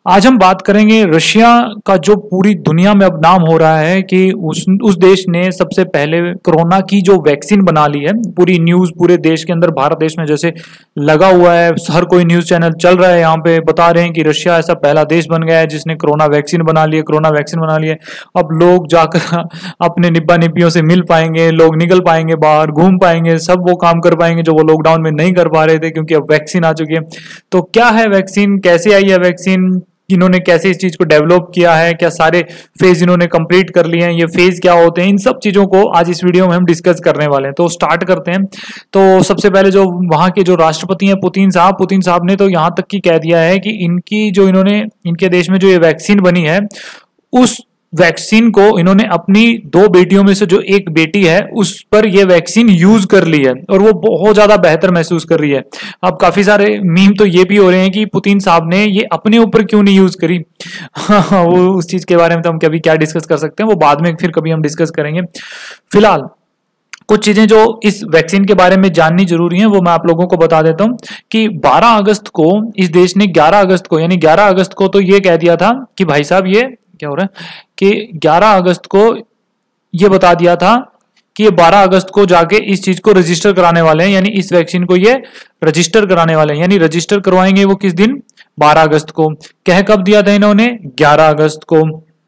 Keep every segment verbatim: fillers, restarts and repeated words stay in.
आज हम बात करेंगे रशिया का, जो पूरी दुनिया में अब नाम हो रहा है कि उस उस देश ने सबसे पहले कोरोना की जो वैक्सीन बना ली है। पूरी न्यूज़ पूरे देश के अंदर, भारत देश में जैसे लगा हुआ है, हर कोई न्यूज़ चैनल चल रहा है, यहाँ पे बता रहे हैं कि रशिया ऐसा पहला देश बन गया है जिसने कोरोना वैक्सीन बना ली है, कोरोना वैक्सीन बना ली है। अब लोग जाकर अपने निब्बा निब्बियों से मिल पाएंगे, लोग निकल पाएंगे बाहर, घूम पाएंगे, सब वो काम कर पाएंगे जो वो लॉकडाउन में नहीं कर पा रहे थे, क्योंकि अब वैक्सीन आ चुकी है। तो क्या है वैक्सीन, कैसे आई है वैक्सीन, इन्होंने कैसे इस चीज को डेवलप किया है, क्या सारे फेज इन्होंने कंप्लीट कर लिए हैं, ये फेज क्या होते हैं, इन सब चीजों को आज इस वीडियो में हम डिस्कस करने वाले हैं। तो स्टार्ट करते हैं। तो सबसे पहले जो वहां के जो राष्ट्रपति हैं पुतिन साहब, पुतिन साहब ने तो यहाँ तक की कह दिया है कि इनकी जो इन्होंने इनके देश में जो ये वैक्सीन बनी है, उस वैक्सीन को इन्होंने अपनी दो बेटियों में से जो एक बेटी है उस पर ये वैक्सीन यूज कर ली है और वो बहुत ज्यादा बेहतर महसूस कर रही है। अब काफी सारे मीम तो ये भी हो रहे हैं कि पुतिन साहब ने ये अपने ऊपर क्यों नहीं यूज करी। वो उस चीज के बारे में तो हम कभी क्या डिस्कस कर सकते हैं, वो बाद में फिर कभी हम डिस्कस करेंगे। फिलहाल कुछ चीजें जो इस वैक्सीन के बारे में जाननी जरूरी है वो मैं आप लोगों को बता देता हूं कि बारह अगस्त को इस देश ने ग्यारह अगस्त को यानी ग्यारह अगस्त को तो ये कह दिया था कि भाई साहब ये क्या हो रहा है कि ग्यारह अगस्त को ये बता दिया था कि ये बारह अगस्त को जाके इस चीज को रजिस्टर कराने वाले हैं, यानी इस वैक्सीन को ये रजिस्टर कराने वाले हैं, यानी रजिस्टर करवाएंगे वो किस दिन, बारह अगस्त को। कह कब दिया था इन्होंने, ग्यारह अगस्त को।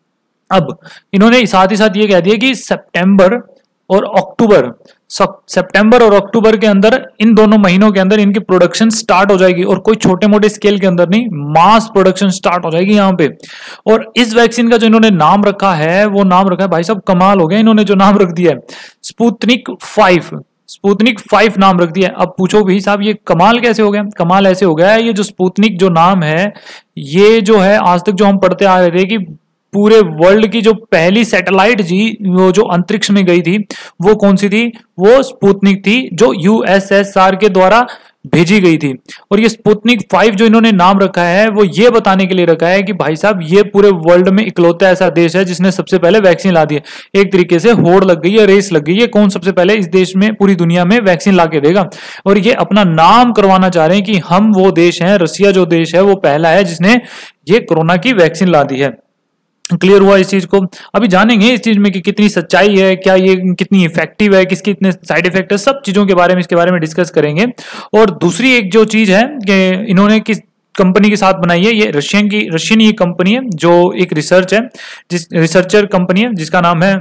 अब इन्होंने साथ ही साथ ये कह दिया कि सितंबर और अक्टूबर सितंबर और अक्टूबर के अंदर, इन दोनों महीनों के अंदर इनकी प्रोडक्शन स्टार्ट हो जाएगी, और कोई छोटे मोटे स्केल के अंदर नहीं, मास प्रोडक्शन स्टार्ट हो जाएगी यहाँ पे। और इस वैक्सीन का जो इन्होंने नाम रखा है वो नाम रखा है, भाई साहब कमाल हो गया, इन्होंने जो नाम रख दिया है स्पुतनिक फाइव, स्पुतनिक फाइव नाम रख दिया है। अब पूछो भाई साहब ये कमाल कैसे हो गया, कमाल ऐसे हो गया है, ये जो स्पुतनिक जो नाम है, ये जो है आज तक जो हम पढ़ते आ रहे थे कि पूरे वर्ल्ड की जो पहली सैटेलाइट जी वो जो अंतरिक्ष में गई थी वो कौन सी थी, वो स्पुतनिक थी, जो यूएसएसआर के द्वारा भेजी गई थी। और ये स्पुतनिक फाइव जो इन्होंने नाम रखा है वो ये बताने के लिए रखा है कि भाई साहब ये पूरे वर्ल्ड में इकलौता ऐसा देश है जिसने सबसे पहले वैक्सीन ला दी है। एक तरीके से होड़ लग गई है, रेस लग गई है, कौन सबसे पहले इस देश में पूरी दुनिया में वैक्सीन ला के देगा। और ये अपना नाम करवाना चाह रहे हैं कि हम वो देश हैं, रसिया जो देश है वो पहला है जिसने ये कोरोना की वैक्सीन ला दी है। क्लियर हुआ इस चीज को। अभी जानेंगे इस चीज में कि कितनी सच्चाई है, क्या ये कितनी इफेक्टिव है, किसके इतने साइड इफेक्ट है, सब चीजों के बारे में इसके बारे में डिस्कस करेंगे। और दूसरी एक जो चीज है कि इन्होंने किस कंपनी के साथ बनाई है, ये रशियन की रशियन ये कंपनी है जो एक रिसर्च है, जिस रिसर्चर कंपनी है जिसका नाम है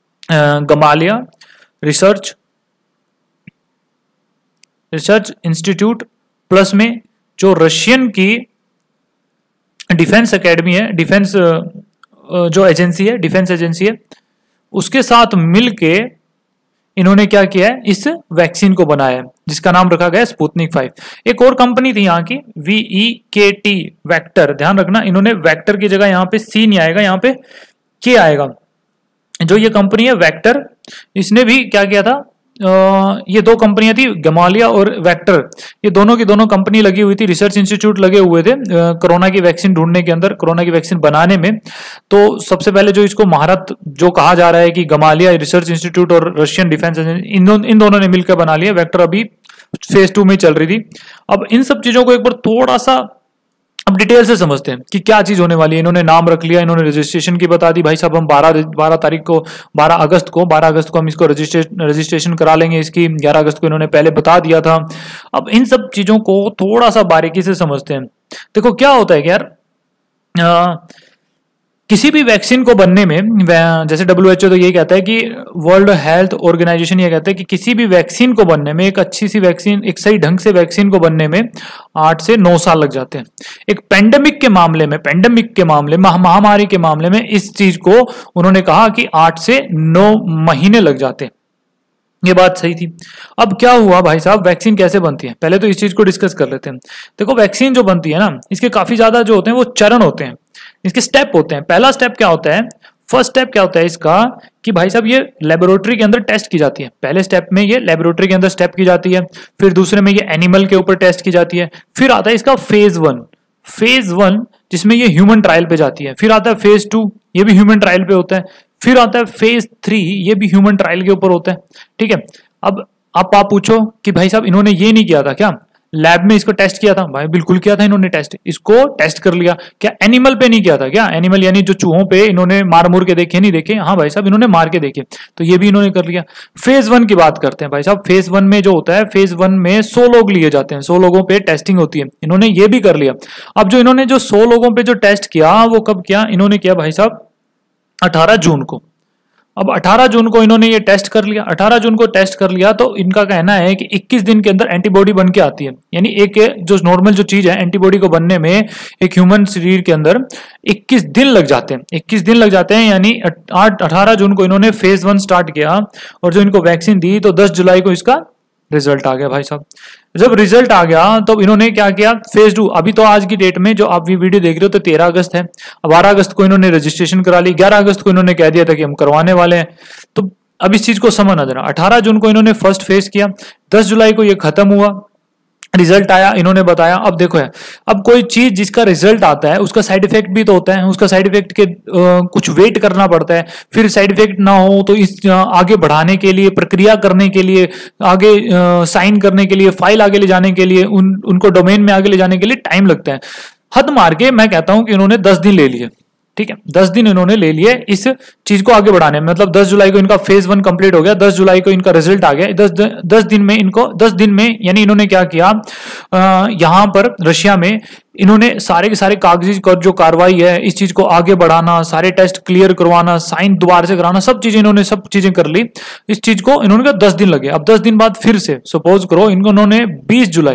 Gamaleya research research institute plus में जो रशियन की डिफेंस एकेडमी है, डिफेंस जो एजेंसी है, डिफेंस एजेंसी है, उसके साथ मिलके इन्होंने क्या किया है, इस वैक्सीन को बनाया है जिसका नाम रखा गया स्पुतनिक फाइव। एक और कंपनी थी यहाँ की वी के टी वेक्टर, ध्यान रखना इन्होंने वेक्टर की जगह यहाँ पे सी नहीं आएगा, यहाँ पे के आएगा। जो ये कंपनी है वेक्टर, इसने भी क्या किया था, Uh, ये दो कंपनियां थी गमालिया और वेक्टर, ये दोनों की दोनों कंपनी लगी हुई थी, रिसर्च इंस्टीट्यूट लगे हुए थे कोरोना की वैक्सीन ढूंढने के अंदर, कोरोना की वैक्सीन बनाने में। तो सबसे पहले जो इसको महारत जो कहा जा रहा है कि गमालिया रिसर्च इंस्टीट्यूट और रशियन डिफेंस इन दो, इन दोनों ने मिलकर बना लिया। वेक्टर अभी फेज टू में चल रही थी। अब इन सब चीजों को एक बार थोड़ा सा अब डिटेल से समझते हैं कि क्या चीज होने वाली है। इन्होंने नाम रख लिया, इन्होंने रजिस्ट्रेशन की बता दी, भाई साहब हम बारह बारह तारीख को बारह अगस्त को बारह अगस्त को हम इसको रजिस्ट्रेशन रजिस्ट्रेशन करा लेंगे इसकी, ग्यारह अगस्त को इन्होंने पहले बता दिया था। अब इन सब चीजों को थोड़ा सा बारीकी से समझते हैं। देखो क्या होता है कि यार आ, किसी भी वैक्सीन को बनने में, जैसे डब्ल्यू एच ओ तो ये कहता है कि वर्ल्ड हेल्थ ऑर्गेनाइजेशन ये कहता है कि किसी भी वैक्सीन को बनने में, एक अच्छी सी वैक्सीन, एक सही ढंग से वैक्सीन को बनने में आठ से नौ साल लग जाते हैं। एक पेंडेमिक के मामले में पेंडेमिक के मामले में महामारी के मामले में इस चीज को उन्होंने कहा कि आठ से नौ महीने लग जाते हैं। ये बात सही थी। अब क्या हुआ भाई साहब, वैक्सीन कैसे बनती है, पहले तो इस चीज को डिस्कस कर लेते हैं। देखो वैक्सीन जो बनती है ना, इसके काफी ज्यादा जो होते हैं वो चरण होते हैं, इसके स्टेप होते हैं। पहला स्टेप क्या होता है, फर्स्ट स्टेप क्या होता है इसका कि भाई साहब ये लेबोरेटरी के अंदर टेस्ट की जाती है। पहले स्टेप में ये लेबोरेटरी के अंदर स्टेप की जाती है, फिर दूसरे में ये एनिमल के ऊपर टेस्ट की जाती है, फिर आता है इसका फेज वन फेज वन जिसमें ये ह्यूमन ट्रायल पे जाती है, फिर आता है फेज टू, ये भी ह्यूमन ट्रायल पे होता है, फिर आता है फेज थ्री, ये भी ह्यूमन ट्रायल के ऊपर होता है। ठीक है। अब आप आप पूछो कि भाई साहब इन्होंने ये नहीं किया था क्या, लैब में इसको टेस्ट किया था भाई, बिल्कुल किया था इन्होंने टेस्ट, इसको टेस्ट कर लिया। क्या एनिमल पे नहीं किया था क्या? एनिमल यानी जो चूहों पे इन्होंने मार मुर के देखे, नहीं देखे? हाँ भाई साहब, इन्होंने मार के देखे, तो ये भी इन्होंने कर लिया। फेज वन की बात करते हैं भाई साहब। फेज वन में जो होता है, फेज वन में सौ लोग लिए जाते हैं, सौ लोगों पे टेस्टिंग होती है, इन्होंने ये भी कर लिया। अब जो इन्होंने जो सौ लोगों पे जो टेस्ट किया, वो कब किया? इन्होंने किया भाई साहब अठारह जून को। अब अठारह जून को इन्होंने ये टेस्ट कर लिया, अठारह जून को टेस्ट कर लिया, तो इनका कहना है कि इक्कीस दिन के अंदर एंटीबॉडी बन के आती है। यानी एक जो नॉर्मल जो चीज है, एंटीबॉडी को बनने में एक ह्यूमन शरीर के अंदर इक्कीस दिन लग जाते हैं, इक्कीस दिन लग जाते हैं। यानी आठ अठारह जून को इन्होंने फेज वन स्टार्ट किया, और जो इनको वैक्सीन दी तो दस जुलाई को इसका रिजल्ट आ गया भाई साहब। जब रिजल्ट आ गया तो इन्होंने क्या किया? फेज टू, अभी तो आज की डेट में जो आप ये वीडियो देख रहे हो तो तेरह अगस्त है, अब बारह अगस्त को इन्होंने रजिस्ट्रेशन करा ली, ग्यारह अगस्त को इन्होंने कह दिया था कि हम करवाने वाले हैं। तो अब इस चीज को समझना जरा, अठारह जून को इन्होंने फर्स्ट फेज किया, दस जुलाई को ये खत्म हुआ, रिजल्ट आया, इन्होंने बताया। अब देखो है, अब कोई चीज जिसका रिजल्ट आता है उसका साइड इफेक्ट भी तो होता है, उसका साइड इफेक्ट के आ, कुछ वेट करना पड़ता है, फिर साइड इफेक्ट ना हो तो इस आ, आगे बढ़ाने के लिए, प्रक्रिया करने के लिए, आगे साइन करने के लिए, फाइल आगे ले जाने के लिए, उन उनको डोमेन में आगे ले जाने के लिए टाइम लगता है। हद मार के मैं कहता हूं कि इन्होंने दस दिन ले लिए, ठीक है, दस दिन इन्होंने ले लिए इस चीज को आगे बढ़ाने में। मतलब दस जुलाई को इनका फेज वन कंप्लीट हो गया, दस जुलाई को इनका रिजल्ट आ गया, दस दस दिन में इनको दस दिन में यानी इन्होंने क्या किया, यहां पर रशिया में इन्होंने सारे के सारे कागजी जो कार्रवाई है, इस चीज को आगे बढ़ाना, सारे टेस्ट क्लियर करवाना, साइन दोबारा से कराना, सब चीजें इन्होंने सब चीजें कर ली। इस चीज को इन्होंने कहा दस दिन लगे। अब दस दिन बाद फिर से सपोज करो इनको उन्होंने बीस जुलाई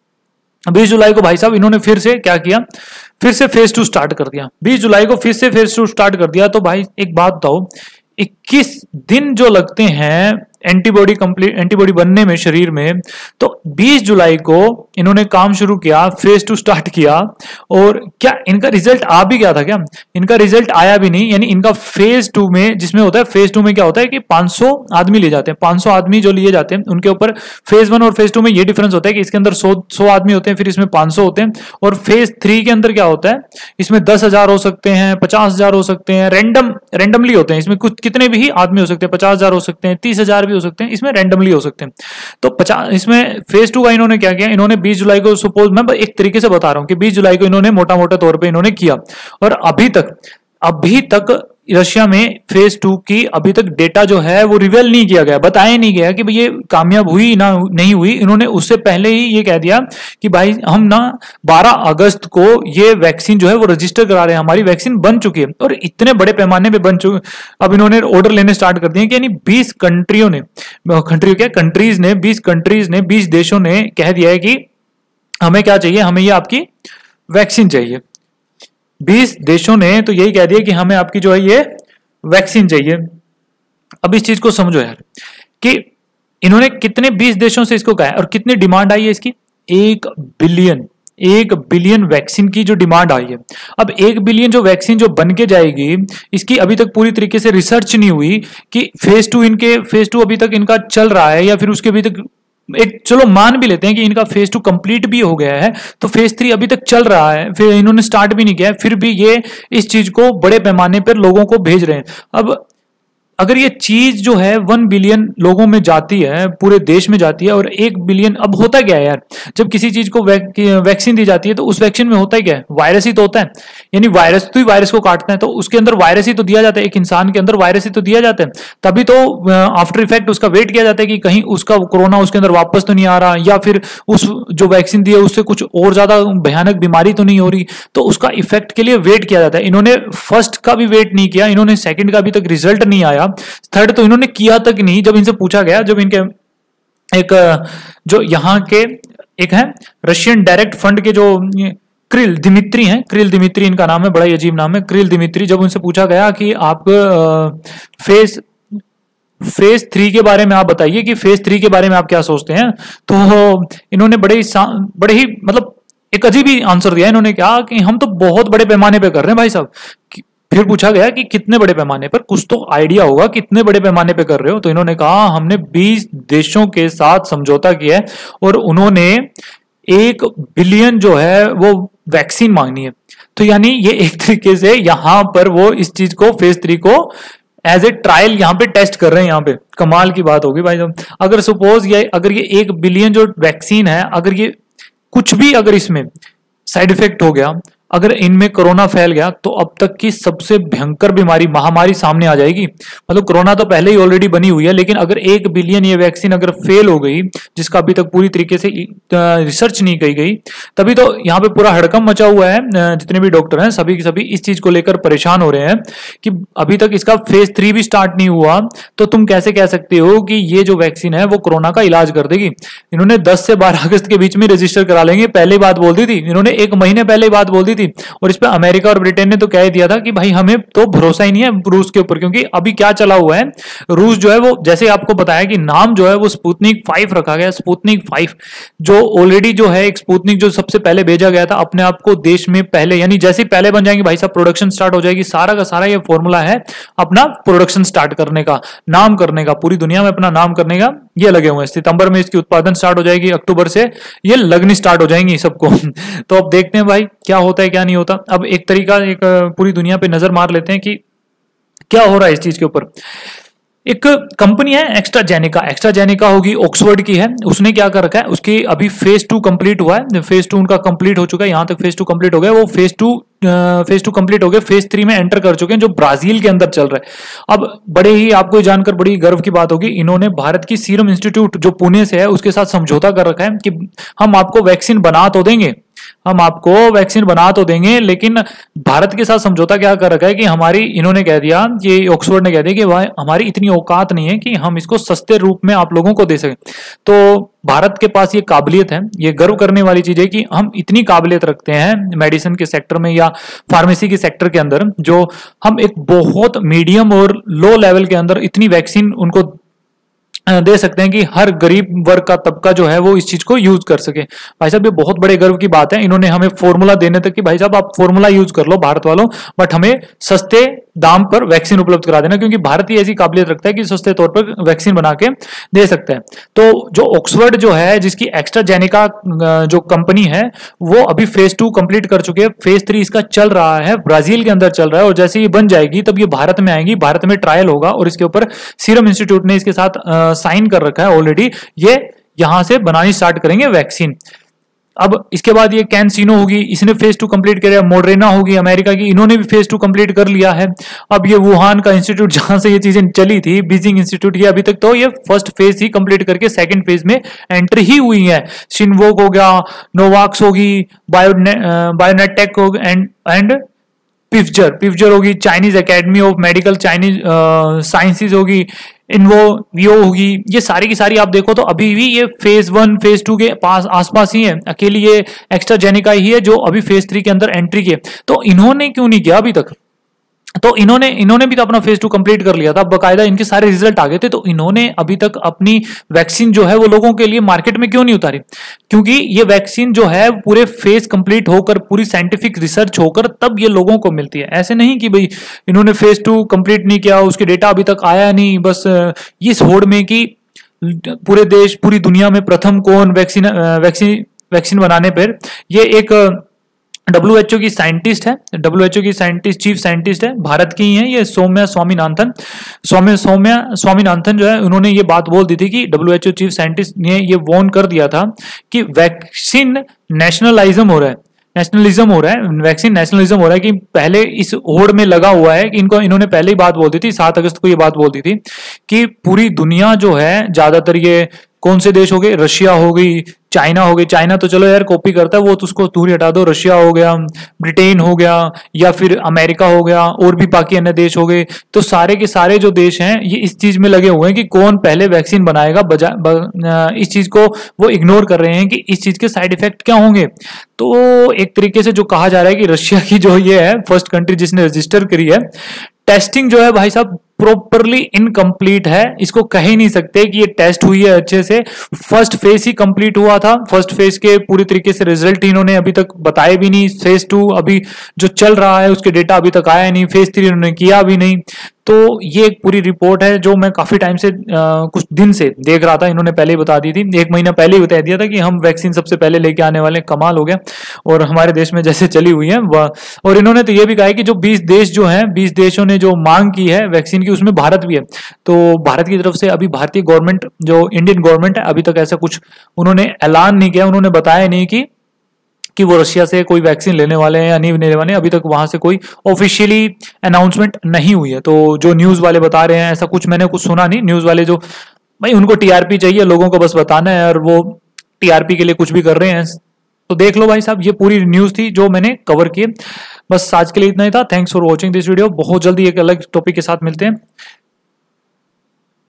बीस जुलाई को भाई साहब इन्होंने फिर से क्या किया, फिर से फेज टू स्टार्ट कर दिया। बीस जुलाई को फिर से फेज टू स्टार्ट कर दिया। तो भाई एक बात बताओ, इक्कीस दिन जो लगते हैं एंटीबॉडी कंप्लीट एंटीबॉडी बनने में शरीर में, तो बीस जुलाई को इन्होंने काम शुरू किया, फेज टू स्टार्ट किया, और क्या इनका रिजल्ट आ भी गया था? क्या इनका रिजल्ट आया भी नहीं। यानी इनका फेज टू में, जिसमें होता है फेज टू में क्या होता है कि पांच सौ आदमी ले जाते हैं, पांच सौ आदमी जो लिए जाते हैं उनके ऊपर। फेज वन और फेज टू में ये डिफरेंस होता है कि इसके अंदर सौ सौ आदमी होते हैं, फिर इसमें पांच सौ होते हैं। और फेज थ्री के अंदर क्या होता है, इसमें दस हजार हो सकते हैं, पचास हजार हो सकते हैं, रैंडम रैंडमली होते हैं, इसमें कुछ कितने भी आदमी हो सकते हैं, पचास हजार हो सकते हैं, तीस हजार भी हो सकते हैं, इसमें रैंडमली हो सकते हैं। तो पचास इसमें फेज टू का इन्होंने क्या किया, इन्होंने बीस जुलाई को, सपोज मैं एक तरीके से बता रहा हूं कि बीस जुलाई को इन्होंने मोटा मोटा तौर पे इन्होंने किया, और अभी तक अभी तक रशिया में फेज टू की अभी तक डेटा जो है वो रिवील नहीं किया गया, बताया नहीं गया कि भाई ये कामयाब हुई ना नहीं हुई। इन्होंने उससे पहले ही ये कह दिया कि भाई हम ना बारह अगस्त को ये वैक्सीन जो है वो रजिस्टर करा रहे हैं, हमारी वैक्सीन बन चुकी है, और इतने बड़े पैमाने पे बन चुके। अब इन्होंने ऑर्डर लेने स्टार्ट कर दिए कि यानी बीस कंट्रियों ने कंट्री क्या कंट्रीज ने बीस कंट्रीज ने बीस देशों ने कह दिया है कि हमें क्या चाहिए, हमें ये आपकी वैक्सीन चाहिए। बीस देशों ने तो यही कह दिया कि हमें आपकी जो है ये वैक्सीन चाहिए। अब इस चीज को समझो यार कि इन्होंने कितने बीस देशों से इसको कहा है और कितनी डिमांड आई है इसकी, एक बिलियन एक बिलियन वैक्सीन की जो डिमांड आई है। अब एक बिलियन जो वैक्सीन जो बन के जाएगी, इसकी अभी तक पूरी तरीके से रिसर्च नहीं हुई कि फेज टू इनके फेज टू अभी तक इनका चल रहा है या फिर उसके अभी तक एक, चलो मान भी लेते हैं कि इनका फेज टू कंप्लीट भी हो गया है, तो फेज थ्री अभी तक चल रहा है, फिर इन्होंने स्टार्ट भी नहीं किया है, फिर भी ये इस चीज को बड़े पैमाने पर लोगों को भेज रहे हैं। अब अगर ये चीज जो है वन बिलियन लोगों में जाती है, पूरे देश में जाती है, और एक बिलियन, अब होता क्या है यार, जब किसी चीज को वैक, वैक्सीन दी जाती है तो उस वैक्सीन में होता ही क्या है, वायरस ही तो होता है। यानी वायरस तो ही वायरस को काटता है, तो उसके अंदर वायरस ही तो दिया जाता है, एक इंसान के अंदर वायरस ही तो दिया जाता है। तभी तो आफ्टर इफेक्ट उसका वेट किया जाता है कि कहीं उसका कोरोना उसके अंदर वापस तो नहीं आ रहा, या फिर उस जो वैक्सीन दी है उससे कुछ और ज्यादा भयानक बीमारी तो नहीं हो रही, तो उसका इफेक्ट के लिए वेट किया जाता है। इन्होंने फर्स्ट का भी वेट नहीं किया, इन्होंने सेकंड का अभी तक रिजल्ट नहीं आया, थर्ड तो इन्होंने किया तक नहीं। जब इनसे पूछा गया, जब इनके एक जो यहाँ के एक है रशियन डायरेक्ट फंड के जो क्रिल दिमित्री हैं, क्रिल दिमित्री इनका नाम है, बड़ा ही अजीब नाम है, क्रिल दिमित्री, जब उनसे पूछा गया कि आप फेज फेज थ्री के बारे में आप बताइए कि फेज थ्री के बारे में आप क्या सोचते हैं, तो इन्होंने बड़े ही बड़े ही मतलब एक अजीब ही आंसर दिया। इन्होंने कहा कि हम तो बहुत बड़े पैमाने पे कर रहे हैं भाई साहब। फिर पूछा गया कि कितने बड़े पैमाने पर, कुछ तो आइडिया होगा कितने बड़े पैमाने पे कर रहे हो, तो इन्होंने कहा हमने बीस देशों के साथ समझौता किया है और उन्होंने एक बिलियन जो है वो वैक्सीन मांगनी है। तो यानी ये एक तरीके से यहां पर वो इस चीज को फेज थ्री को एज ए ट्रायल यहाँ पे टेस्ट कर रहे हैं। यहाँ पे कमाल की बात होगी भाई साहब, अगर सपोज ये अगर ये एक बिलियन जो वैक्सीन है, अगर ये कुछ भी अगर इसमें साइड इफेक्ट हो गया, अगर इनमें कोरोना फैल गया, तो अब तक की सबसे भयंकर बीमारी, महामारी सामने आ जाएगी। मतलब कोरोना तो पहले ही ऑलरेडी बनी हुई है, लेकिन अगर एक बिलियन ये वैक्सीन अगर फेल हो गई, जिसका अभी तक पूरी तरीके से रिसर्च नहीं की गई, तभी तो यहाँ पे पूरा हड़कंप मचा हुआ है। जितने भी डॉक्टर हैं सभी के सभी इस चीज को लेकर परेशान हो रहे हैं कि अभी तक इसका फेज थ्री भी स्टार्ट नहीं हुआ, तो तुम कैसे कह सकते हो कि ये जो वैक्सीन है वो कोरोना का इलाज कर देगी। इन्होंने दस से बारह अगस्त के बीच में रजिस्टर करा लेंगे, पहले बात बोल दी थी इन्होंने, एक महीने पहले बात बोल दी थी। और इस पे अमेरिका और ब्रिटेन ने तो कह दिया था कि भाई हमें तो भरोसा ही नहीं है रूस के ऊपर, क्योंकि अभी क्या चला हुआ है, रूस जो है वो, जैसे आपको बताया कि नाम जो है वो स्पुतनिक फाइव रखा गया, स्पुतनिक फाइव, जो ऑलरेडी जो है एक स्पुतनिक जो सबसे पहले भेजा गया था अपने आप को देश में पहले, यानी जैसे ही पहले बन जाएंगे भाई साहब प्रोडक्शन स्टार्ट हो जाएगी, सारा का सारा ये फॉर्मूला है अपना प्रोडक्शन स्टार्ट करने का, नाम करने का, पूरी दुनिया में अपना नाम करने का, ये लगे हुए हैं। सितंबर में इसकी उत्पादन स्टार्ट हो जाएगी, अक्टूबर से ये लगनी स्टार्ट हो जाएंगी सबको। तो अब देखते हैं भाई क्या होता है क्या नहीं होता। अब एक तरीका एक पूरी दुनिया पे नजर मार लेते हैं कि क्या हो रहा है इस चीज के ऊपर। एक कंपनी है एक्स्ट्राजेनेका, एक्स्ट्राजेनेका होगी ऑक्सफोर्ड की है, उसने क्या कर रखा है, उसकी अभी फेज टू कंप्लीट हुआ है, फेज टू उनका कंप्लीट हो चुका है, यहां तक फेज टू कंप्लीट हो गया, वो phase two phase two complete हो गया, फेज थ्री में एंटर कर चुके हैं, जो ब्राजील के अंदर चल रहा है। अब बड़े ही आपको जानकर बड़ी गर्व की बात होगी, इन्होंने भारत की सीरम इंस्टीट्यूट जो पुणे से है उसके साथ समझौता कर रखा है कि हम आपको वैक्सीन बना तो देंगे, हम आपको वैक्सीन बना तो देंगे, लेकिन भारत के साथ समझौता क्या कर रखा है कि हमारी, इन्होंने कह दिया, ये ऑक्सफोर्ड ने कह दिया कि वह हमारी इतनी औकात नहीं है कि हम इसको सस्ते रूप में आप लोगों को दे सकें। तो भारत के पास ये काबिलियत है, ये गर्व करने वाली चीज है कि हम इतनी काबिलियत रखते हैं मेडिसिन के सेक्टर में या फार्मेसी के सेक्टर के अंदर, जो हम एक बहुत मीडियम और लो लेवल के अंदर इतनी वैक्सीन उनको दे सकते हैं कि हर गरीब वर्ग का तबका जो है वो इस चीज को यूज कर सके। भाई साहब ये बहुत बड़े गर्व की बात है, इन्होंने हमें फॉर्मूला देने तक कि भाई साहब आप फॉर्मूला यूज कर लो भारत वालों, बट हमें सस्ते दाम पर वैक्सीन उपलब्ध करा देना, क्योंकि भारत ही ऐसी काबिलियत रखता है कि सस्ते तौर पर वैक्सीन बना के दे सकते हैं। तो जो ऑक्सफोर्ड जो है, जिसकी एक्स्ट्राजेनेका जो कंपनी है, वो अभी फेज टू कंप्लीट कर चुके हैं, फेज थ्री इसका चल रहा है, ब्राजील के अंदर चल रहा है, और जैसे ये बन जाएगी तब ये भारत में आएंगी, भारत में ट्रायल होगा, और इसके ऊपर सीरम इंस्टीट्यूट ने इसके साथ साइन कर रखा है ऑलरेडी, ये यहां से बनानी स्टार्ट करेंगे वैक्सीन। अब इसके बाद ये कैंसिनो होगी, इसने फेज टू कंप्लीट किया, मोडरेना होगी अमेरिका की, इन्होंने भी फेज टू कंप्लीट कर लिया है। अब ये वुहान का इंस्टीट्यूट जहां से ये चीजें चली थी, बीजिंग इंस्टीट्यूट, ये अभी तक तो ये फर्स्ट फेज ही कंप्लीट करके सेकंड फेज में एंट्री ही हुई है। शिनवोक हो गया, नोवाक्स होगी, बायोने बायोनेटेक हो एंड एंड पिफजर पिफजर होगी, Chinese academy of medical Chinese sciences होगी, इन्वो वियो होगी, ये सारी की सारी आप देखो तो अभी भी ये फेज वन फेज टू के पास आसपास ही है, अकेली ये एक्स्ट्राजेनेका ही है जो अभी फेज थ्री के अंदर एंट्री की है। तो इन्होंने क्यों नहीं किया अभी तक, तो इन्होंने इन्होंने भी तो अपना फेज टू कंप्लीट कर लिया था, बकायदा इनके सारे रिजल्ट आ गए थे, तो इन्होंने अभी तक अपनी वैक्सीन जो है वो लोगों के लिए मार्केट में क्यों नहीं उतारी, क्योंकि ये वैक्सीन जो है पूरे फेज कंप्लीट होकर, पूरी साइंटिफिक रिसर्च होकर तब ये लोगों को मिलती है। ऐसे नहीं कि भाई इन्होंने फेज टू कंप्लीट नहीं किया, उसके डेटा अभी तक आया नहीं, बस इस होड़ में कि पूरे देश पूरी दुनिया में प्रथम कौन वैक्सीन वैक्सीन वैक्सीन बनाने पर, ये एक डब्ल्यू एच ओ की साइंटिस्ट है, डब्ल्यू एच ओ की साइंटिस्ट चीफ साइंटिस्ट है, भारत की ही है, ये सौम्या स्वामीनाथन, सौम्या सौम्या स्वामीनाथन जो है, उन्होंने ये बात बोल दी थी कि W H O chief scientist ने ये वार्न कर दिया था कि वैक्सीन नेशनलाइज्म हो रहा है, नेशनलिज्म हो रहा है, वैक्सीन नेशनलिज्म हो रहा है, कि पहले इस होड़ में लगा हुआ है कि इनको, इन्होंने पहले ही बात बोल दी थी, सात अगस्त को ये बात बोल दी थी कि पूरी दुनिया जो है, ज्यादातर ये कौन से देश हो गए, रशिया हो गई, चाइना हो गई, चाइना तो चलो यार कॉपी करता है, वो तो उसको दूर हटा दो, रशिया हो गया, ब्रिटेन हो गया, या फिर अमेरिका हो गया, और भी बाकी अन्य देश हो गए, तो सारे के सारे जो देश हैं ये इस चीज में लगे हुए हैं कि कौन पहले वैक्सीन बनाएगा, बजा ब, इस चीज को वो इग्नोर कर रहे हैं कि इस चीज के साइड इफेक्ट क्या होंगे। तो एक तरीके से जो कहा जा रहा है कि रशिया की जो ये है फर्स्ट कंट्री जिसने रजिस्टर करी है, टेस्टिंग जो है भाई साहब प्रॉपरली इनकम्प्लीट है, इसको कह ही नहीं सकते कि ये टेस्ट हुई है अच्छे से, फर्स्ट फेज ही कंप्लीट हुआ था, फर्स्ट फेज के पूरी तरीके से रिजल्ट इन्होंने अभी तक बताए भी नहीं, फेज टू अभी जो चल रहा है उसके डेटा अभी तक आया नहीं, फेज थ्री इन्होंने किया भी नहीं। तो ये एक पूरी रिपोर्ट है जो मैं काफी टाइम से आ, कुछ दिन से देख रहा था, इन्होंने पहले ही बता दी थी, एक महीना पहले ही बता दिया था कि हम वैक्सीन सबसे पहले लेके आने वाले, कमाल हो गया, और हमारे देश में जैसे चली हुई है वह, और इन्होंने तो ये भी कहा है कि जो बीस देश जो हैं, बीस देशों ने जो मांग की है वैक्सीन की, उसमें भारत भी है। तो भारत की तरफ से अभी भारतीय गवर्नमेंट जो इंडियन गवर्नमेंट है, अभी तक ऐसा कुछ उन्होंने ऐलान नहीं किया, उन्होंने बताया नहीं कि कि वो रशिया से कोई वैक्सीन लेने वाले हैं या नहीं लेने वाले हैं, अभी तक वहां से कोई ऑफिशियली अनाउंसमेंट नहीं हुई है। तो जो न्यूज वाले बता रहे हैं ऐसा कुछ मैंने कुछ सुना नहीं। न्यूज वाले जो भाई उनको टीआरपी चाहिए, लोगों को बस बताना है और वो टीआरपी के लिए कुछ भी कर रहे हैं। तो देख लो भाई साहब, ये पूरी न्यूज थी जो मैंने कवर की। बस आज के लिए इतना ही था। Thanks for watching this video. बहुत जल्दी एक अलग टॉपिक के साथ मिलते हैं।